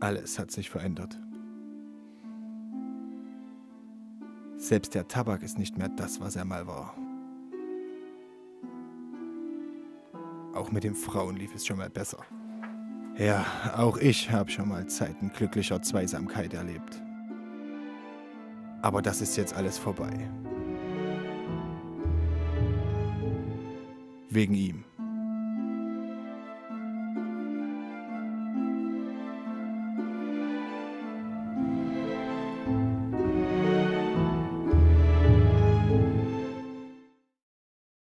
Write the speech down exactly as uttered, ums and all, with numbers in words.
Alles hat sich verändert. Selbst der Tabak ist nicht mehr das, was er mal war. Auch mit den Frauen lief es schon mal besser. Ja, auch ich habe schon mal Zeiten glücklicher Zweisamkeit erlebt. Aber das ist jetzt alles vorbei. Wegen ihm.